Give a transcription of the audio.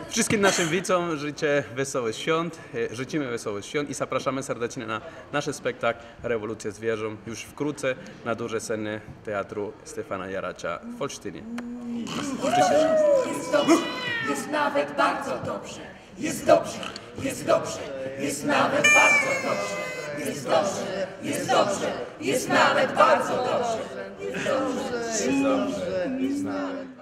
Wszystkim naszym widzom życzymy wesołych świąt i zapraszamy serdecznie na nasz spektakl Rewolucja zwierząt już wkrótce na duże sceny Teatru Stefana Jaracza w Olsztynie. Jest dobrze, jest nawet bardzo dobrze. Jest dobrze, jest dobrze, jest nawet bardzo dobrze. Jest dobrze, jest dobrze, jest nawet bardzo dobrze. Jest dobrze, jest dobrze, jest nawet